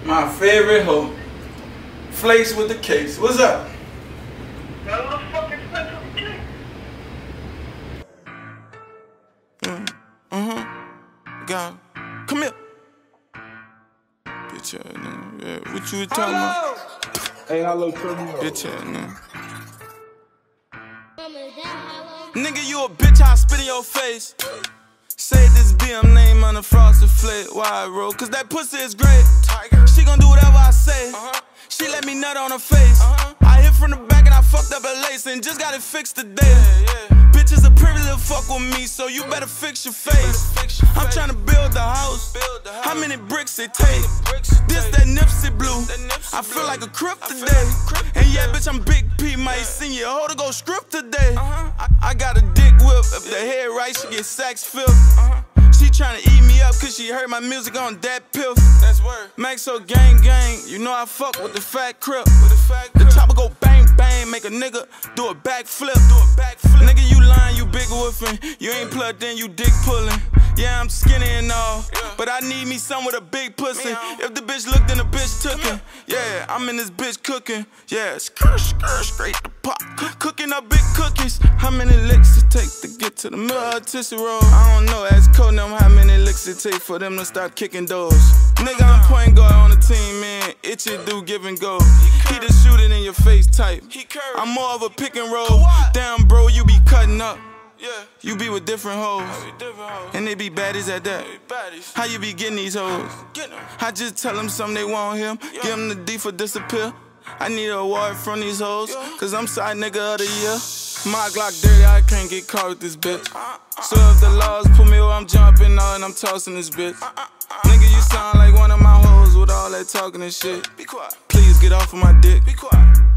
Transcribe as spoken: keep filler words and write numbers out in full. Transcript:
My favorite hoe. Flakes with the case. What's up? Now who the fuck is Flakes with the case? Mm, mm-hmm. God. Come here. Bitch ass nigga. Yeah, what you talking about? Hey, hello, turn me up. Bitch ass nigga. Nigga, you a bitch, I'll spit in your face. Say this B M name on the frosted flake. Why, bro? Cause that pussy is great. Tiger. She gon' do whatever I say. Uh-huh. She let me nut on her face. Uh-huh. I hit from the back and I fucked up her lace and just got it fixed today. Yeah, yeah. Bitch, it's a privilege to fuck with me, so you better fix your face. Fix your I'm tryna build the house. Build the house. How many bricks it take? Bricks it this take. That Nipsey blue. That Nipsey I feel blue. Like a crip today. Like a and yeah, bitch, I'm Big P. Might yeah. sing you. Hold to go script today. Uh-huh. I, I got a dick whip. If the head right, she get sacks filled. Uh-huh. She tryna eat me up cause she heard my music on that pill. That's word. Max so gang gang, you know I fuck with the fat crip. With the fat crip. The chopper go bang bang, make a nigga do a backflip. Do a backflip. Nigga, you lying, you big woofing. You ain't plugged in, you dick pulling. Yeah, I'm skinny and all, yeah. But I need me some with a big pussy. Meow. If the bitch looked, then the bitch took it. Yeah, I'm in this bitch cooking. Yeah, skr skr straight to pop. Cooking up big cookies. How many licks it take to get to the middle of Tootsie Roll? I don't know, ask Code them how many licks it take for them to stop kicking doors. Nigga, I'm point guard on the team, man. Itchy do give and go. He the shoot it in your face type. I'm more of a pick and roll. Damn, bro, you be cutting up. Yeah. You be with different hoes, and they be baddies at that. How you be getting these hoes? I just tell them something they want him. Give them the D for disappear. I need an award from these hoes, cause I'm side nigga of the year. My Glock dirty, I can't get caught with this bitch. So if the laws put me where I'm jumping on and I'm tossing this bitch. Nigga, you sound like one of my hoes with all that talking and shit. Please get off of my dick.